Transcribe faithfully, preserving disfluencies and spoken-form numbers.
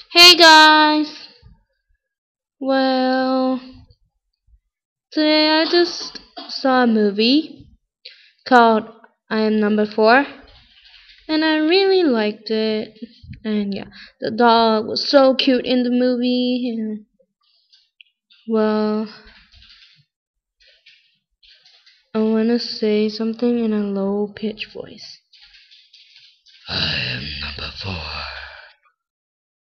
Hey guys! Well, today I just saw a movie called I Am Number Four, and I really liked it. And yeah, the dog was so cute in the movie. And, well, I want to say something in a low pitch voice. I am number four.